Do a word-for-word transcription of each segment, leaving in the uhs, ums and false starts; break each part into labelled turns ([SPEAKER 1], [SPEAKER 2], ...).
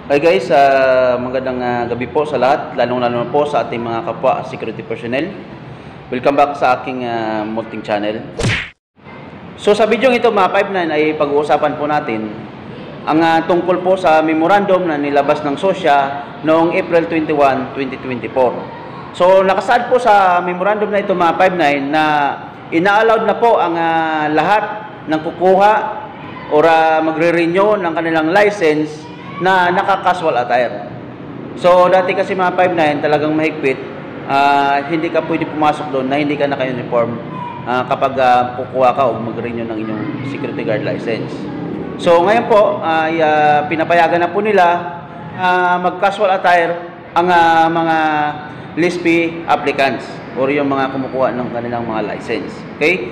[SPEAKER 1] Hi guys, uh, magandang uh, gabi po sa lahat, lalong-lalo na po sa ating mga kapwa security personnel. Welcome back sa aking uh, multing channel. So sa video ito mga five nine ay pag-uusapan po natin ang uh, tungkol po sa memorandum na nilabas ng SOSYA noong April twenty-first, twenty twenty-four. So nakasaad po sa memorandum na ito mga five nine na ina-allowed na po ang uh, lahat ng kukuha or uh, magre-renew ng kanilang license na naka-casual attire. So dati kasi mga five nine talagang mahigpit, uh, hindi ka pwede pumasok doon na hindi ka naka-uniform uh, kapag uh, kukuha ka o mag-renew ng inyong security guard license. So ngayon po ay uh, pinapayagan na po nila uh, mag-casual attire ang uh, mga L I S P applicants or yung mga kumukuha ng kanilang mga license. Okay?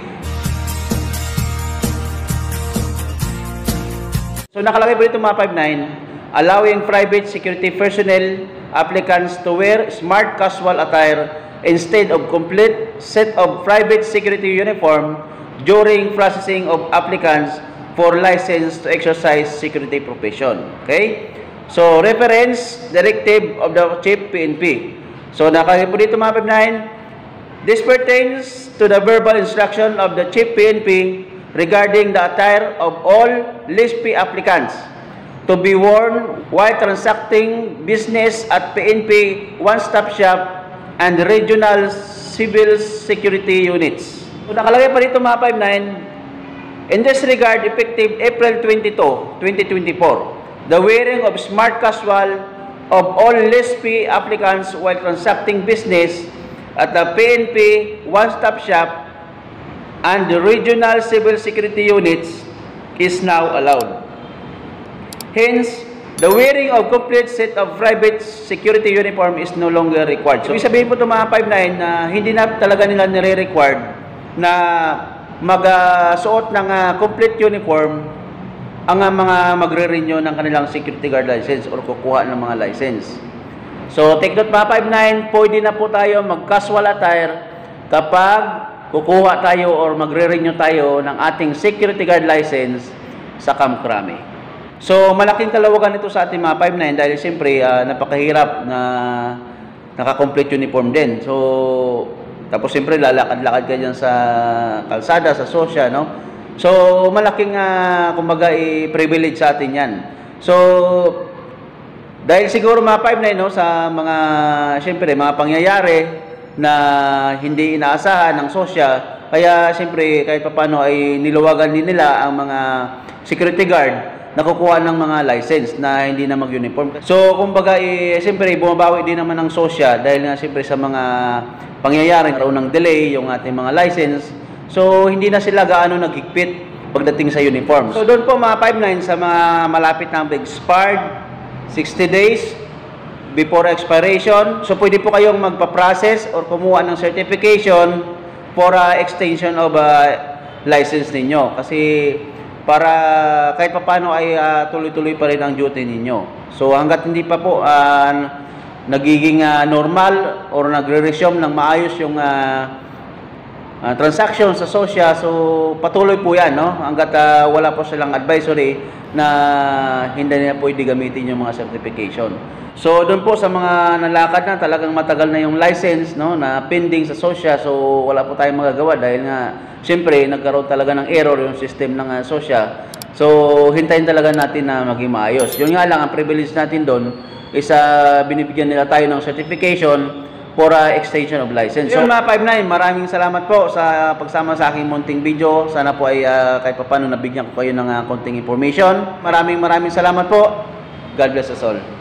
[SPEAKER 1] So nakalagay po dito mga five nine, allowing private security personnel applicants to wear smart casual attire instead of complete set of private security uniform during processing of applicants for license to exercise security profession. Okay? So, reference directive of the Chief P N P. So, nakalagay po dito mga five nine, this pertains to the verbal instruction of the Chief P N P regarding the attire of all L I S P applicants to be worn while transacting business at P N P one-stop shop and regional civil security units. So, nakalagay pa dito mga five nine, in this regard, effective April twenty-second, twenty twenty-four, the wearing of smart casual of all L I S P applicants while transacting business at the P N P one-stop shop and the regional civil security units is now allowed. Hence, the wearing of complete set of private security uniform is no longer required. So, ibig sabihin po ito mga five nine na hindi na talaga nila nire-required na mag-suot ng uh, complete uniform ang uh, mga magre-renew ng kanilang security guard license or kukuha ng mga license. So, take note mga five nine, pwede na po tayo mag-casual attire kapag kukuha tayo or magre-renew tayo ng ating security guard license sa Camp Crame. So, malaking kalawagan ito sa ating mga five nine dahil siyempre uh, napakahirap na naka-complete uniform din. So, tapos siyempre lalakad-lakad ka dyan sa kalsada, sa SOSYA, no? So, malaking uh, kumbaga i-privilege sa atin yan. So, dahil siguro mga five nine, no, sa mga siyempre mga pangyayari na hindi inaasahan ng SOSYA, kaya siyempre kahit paano ay niluwagan din nila ang mga security guard nakukuha ng mga license na hindi na mag-uniform. So, kumbaga, eh, siyempre, bumabawi din naman ng SOSYA dahil nga siyempre sa mga pangyayari, karoon ng delay yung ating mga license. So, hindi na sila gaano naghigpit pagdating sa uniform. So, doon po mga five nine sa mga malapit na expired, sixty days before expiration. So, pwede po kayong magpa-process or kumuha ng certification for uh, extension of uh, license ninyo. Kasi, para kahit paano ay tuloy-tuloy uh, pa rin ang duty ninyo. So hanggat hindi pa po uh, nagiging uh, normal or nagre-resume ng maayos yung uh, uh, transaction sa SOSYA, so patuloy po yan, no? Hanggat uh, wala po silang advisory na hindi na pwede gamitin yung mga certification. So doon po sa mga nalakad na talagang matagal na yung license, no, na pending sa SOSYA, so wala po tayong magagawa dahil nga siyempre, nagkaroon talaga ng error yung system ng uh, SOSYA. So, hintayin talaga natin na maging maayos. Yun nga lang, ang privilege natin doon is uh, binibigyan nila tayo ng certification for uh, extension of license. So, mga five nine, maraming salamat po sa pagsama sa aking munting video. Sana po ay uh, kahit paano nabigyan ko kayo ng uh, konting information. Maraming maraming salamat po. God bless us all.